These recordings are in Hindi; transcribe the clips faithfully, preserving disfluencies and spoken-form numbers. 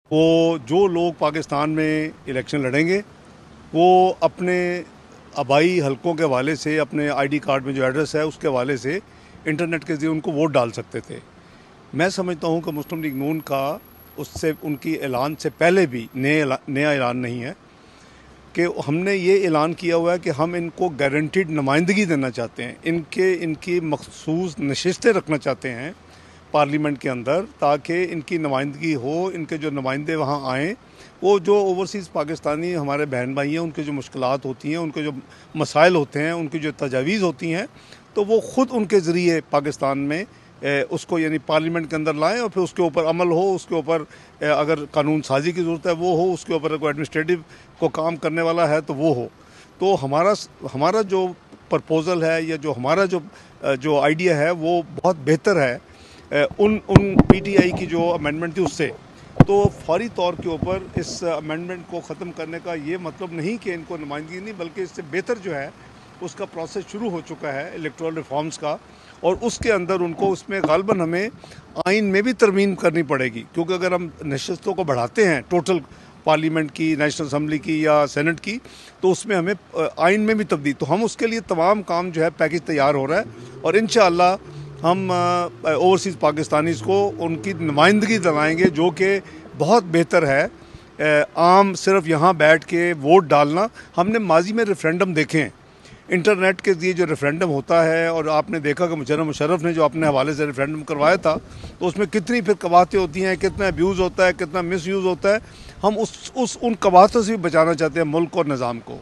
वो जो लोग पाकिस्तान में इलेक्शन लड़ेंगे वो अपने आबाई हलकों के हवाले से, अपने आईडी कार्ड में जो एड्रेस है उसके हवाले से इंटरनेट के ज़रिए उनको वोट डाल सकते थे। मैं समझता हूँ कि मुस्लिम लीग नून का उससे उनकी ऐलान से पहले भी नए नया ऐलान नहीं है कि हमने ये ऐलान किया हुआ है कि हम इनको गारंटीड नुमाइंदगी देना चाहते हैं, इनके इनकी मखसूस नशिस्तें रखना चाहते हैं पार्लियामेंट के अंदर, ताकि इनकी नुमाइंदगी हो, इनके जो नुमाइंदे वहाँ आएँ, वो जो ओवरसीज़ पाकिस्तानी हमारे बहन भाई हैं उनके जो मुश्किलात होती हैं, उनके जो मसाइल होते हैं, उनकी जो तजावीज़ होती हैं, तो वो ख़ुद उनके ज़रिए पाकिस्तान में ए, उसको यानी पार्लियामेंट के अंदर लाएं और फिर उसके ऊपर अमल हो, उसके ऊपर अगर कानून साजी की ज़रूरत है वो हो, उसके ऊपर कोई एडमिनिस्ट्रेटिव को काम करने वाला है तो वो हो। तो हमारा हमारा जो प्रपोज़ल है या जो हमारा जो जो आइडिया है वो बहुत बेहतर है उन उन पीटीआई की जो अमेंडमेंट थी उससे। तो फौरी तौर के ऊपर इस अमेंडमेंट को ख़त्म करने का ये मतलब नहीं कि इनको नुमाइंदगी नहीं, बल्कि इससे बेहतर जो है उसका प्रोसेस शुरू हो चुका है इलेक्टोरल रिफॉर्म्स का, और उसके अंदर उनको उसमें गालबन हमें आइन में भी तरमीम करनी पड़ेगी, क्योंकि अगर हम नशस्तों को बढ़ाते हैं टोटल पार्लियामेंट की, नेशनल असम्बली की या सेनेट की, तो उसमें हमें आइन में भी तब्दील, तो हम उसके लिए तमाम काम जो है पैकेज तैयार हो रहा है और इंशाअल्लाह हम ओवरसीज़ पाकिस्तानीज़ को उनकी नुमाइंदगी दिलाएंगे जो कि बहुत बेहतर है आम सिर्फ यहाँ बैठ के वोट डालना। हमने माजी में रेफरेंडम देखे हैं, इंटरनेट के लिए जो रेफरेंडम होता है, और आपने देखा कि मुशर्रफ मुशर्रफ ने जो अपने हवाले से रेफरेंडम करवाया था तो उसमें कितनी फिर कवाहतें होती हैं, कितना अब्यूज़ होता है, कितना मिस यूज़ होता है। हम उस उस उन कवाहतों से भी बचाना चाहते हैं मुल्क और निज़ाम को।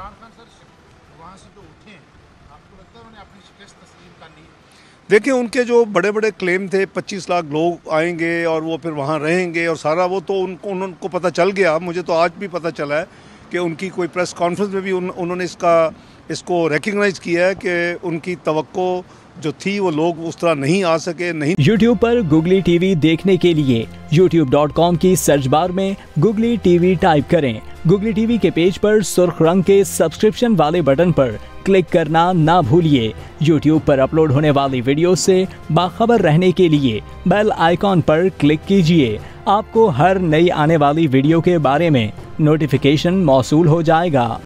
देखिए उनके जो बड़े बड़े क्लेम थे, पच्चीस लाख लोग आएंगे और वो फिर वहाँ रहेंगे और सारा वो तो उनको उनको पता चल गया। मुझे तो आज भी पता चला है कि उनकी कोई प्रेस कॉन्फ्रेंस में भी उन, उन्होंने इसका इसको रिकग्नाइज किया है कि उनकी तवक्को जो थी वो लोग उस तरह नहीं आ सके। नहीं यूट्यूब पर गूगली टीवी देखने के लिए यूट्यूब डॉट कॉम की सर्च बार में गूगली टीवी टाइप करें। गूगली टीवी के पेज पर सुर्ख रंग के सब्सक्रिप्शन वाले बटन पर क्लिक करना ना भूलिए। यूट्यूब पर अपलोड होने वाली वीडियो से बाखबर रहने के लिए बेल आइकॉन पर क्लिक कीजिए। आपको हर नई आने वाली वीडियो के बारे में नोटिफिकेशन मौसूल हो जाएगा।